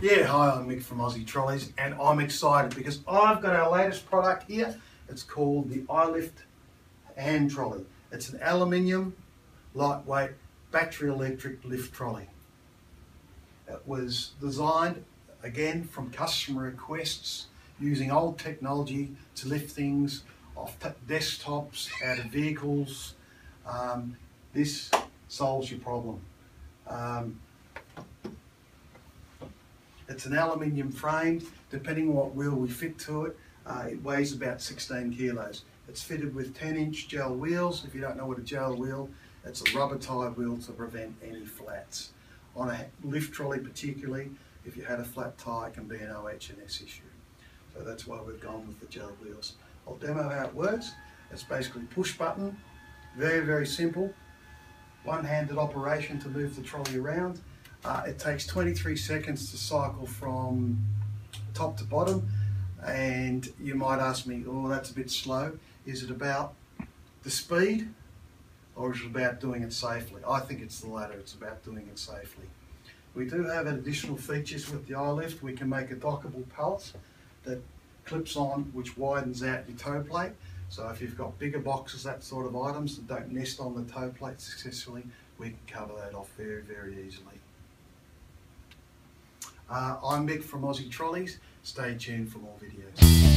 Yeah, hi, I'm Mick from Aussie Trolleys, and I'm excited because I've got our latest product here. It's called the iLift Hand Trolley. It's an aluminium, lightweight, battery electric lift trolley. It was designed, again, from customer requests, using old technology to lift things off desktops, out of vehicles. This solves your problem. It's an aluminium frame. Depending on what wheel we fit to it, it weighs about 16 kilos. It's fitted with 10-inch gel wheels. If you don't know what a gel wheel, it's a rubber tyre wheel to prevent any flats. On a lift trolley particularly, if you had a flat tyre, it can be an OH&S issue. So that's why we've gone with the gel wheels. I'll demo how it works. It's basically push button, very, very simple. One-handed operation to move the trolley around. It takes 23 seconds to cycle from top to bottom, and you might ask me, oh, that's a bit slow. Is it about the speed, or is it about doing it safely? I think it's the latter. It's about doing it safely. We do have additional features with the iLift. We can make a dockable pallet that clips on, which widens out your toe plate. So if you've got bigger boxes, that sort of items that don't nest on the toe plate successfully, we can cover that off very, very easily. I'm Mick from Aussie Trolleys. Stay tuned for more videos.